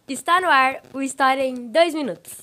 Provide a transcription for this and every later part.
Está no ar o História em 2 minutos.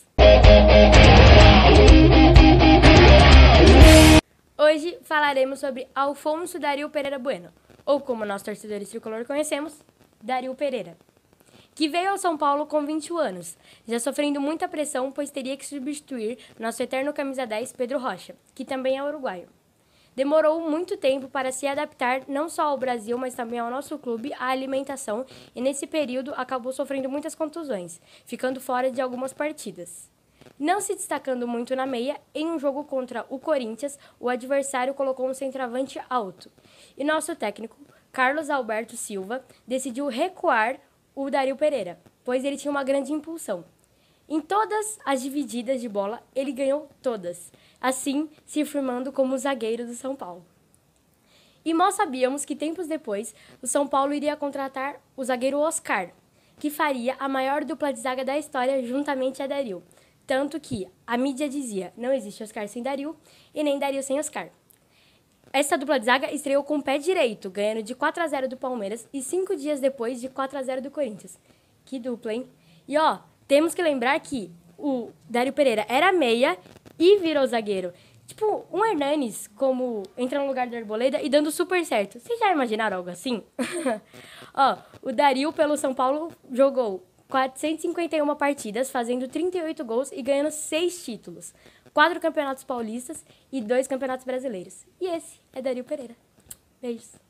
Hoje falaremos sobre Alfonso Dario Pereira Bueno, ou como nós torcedores tricolor conhecemos, Dario Pereira, que veio ao São Paulo com 21 anos, já sofrendo muita pressão, pois teria que substituir nosso eterno camisa 10, Pedro Rocha, que também é uruguaio. Demorou muito tempo para se adaptar não só ao Brasil, mas também ao nosso clube, à alimentação, e nesse período acabou sofrendo muitas contusões, ficando fora de algumas partidas. Não se destacando muito na meia, em um jogo contra o Corinthians, o adversário colocou um centroavante alto, e nosso técnico, Carlos Alberto Silva, decidiu recuar o Dario Pereira, pois ele tinha uma grande impulsão. Em todas as divididas de bola, ele ganhou todas, assim se firmando como o zagueiro do São Paulo. E nós sabíamos que tempos depois, o São Paulo iria contratar o zagueiro Oscar, que faria a maior dupla de zaga da história juntamente a Dario. Tanto que a mídia dizia, não existe Oscar sem Dario e nem Dario sem Oscar. Essa dupla de zaga estreou com o pé direito, ganhando de 4-0 do Palmeiras e 5 dias depois de 4-0 do Corinthians. Que dupla, hein? E temos que lembrar que o Dario Pereira era meia e virou zagueiro. Tipo, um Hernanes, como entra no lugar do Arboleda e dando super certo. Vocês já imaginaram algo assim? O Dario pelo São Paulo jogou 451 partidas, fazendo 38 gols e ganhando 6 títulos. 4 campeonatos paulistas e 2 campeonatos brasileiros. E esse é Dario Pereira. Beijos.